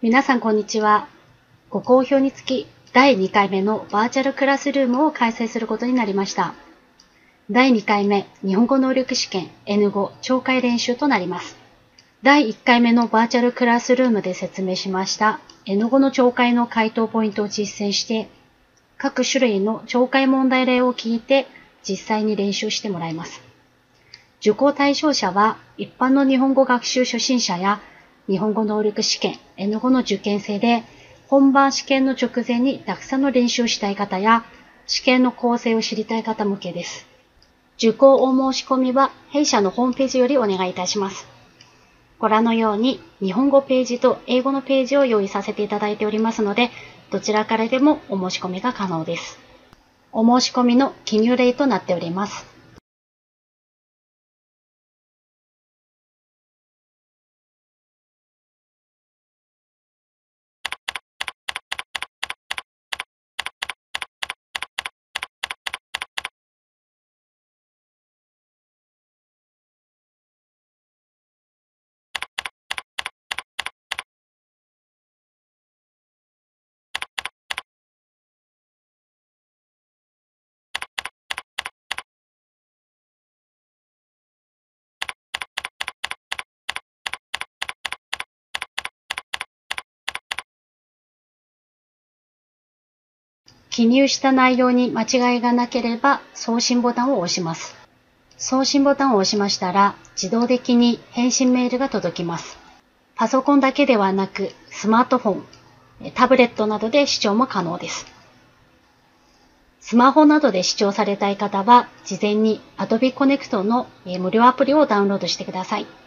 皆さんこんにちは。ご好評につき第2回目のバーチャルクラスルームを開催することになりました。第2回目日本語能力試験 N5 聴解練習となります。第1回目のバーチャルクラスルームで説明しました N5 の聴解の回答ポイントを実践して、各種類の聴解問題例を聞いて実際に練習してもらいます。受講対象者は一般の日本語学習初心者や日本語能力試験 N5 の受験生で、本番試験の直前にたくさんの練習をしたい方や、試験の構成を知りたい方向けです。受講お申し込みは弊社のホームページよりお願いいたします。ご覧のように日本語ページと英語のページを用意させていただいておりますので、どちらからでもお申し込みが可能です。お申し込みの記入例となっております。記入した内容に間違いがなければ送信ボタンを押します。送信ボタンを押しましたら自動的に返信メールが届きます。パソコンだけではなくスマートフォン、タブレットなどで視聴も可能です。スマホなどで視聴されたい方は事前に Adobe Connect の無料アプリをダウンロードしてください。